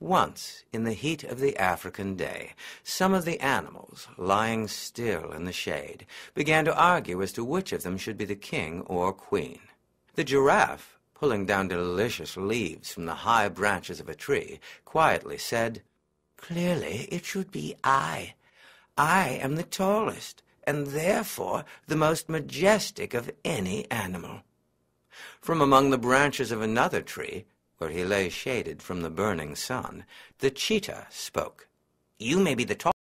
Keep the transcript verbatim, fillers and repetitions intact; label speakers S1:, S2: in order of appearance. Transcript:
S1: Once, in the heat of the African day, some of the animals, lying still in the shade, began to argue as to which of them should be the king or queen. The giraffe, pulling down delicious leaves from the high branches of a tree, quietly said, "Clearly it should be I. I am the tallest, and therefore the most majestic of any animal." From among the branches of another tree, where he lay shaded from the burning sun, the cheetah spoke. "You may be the tallest,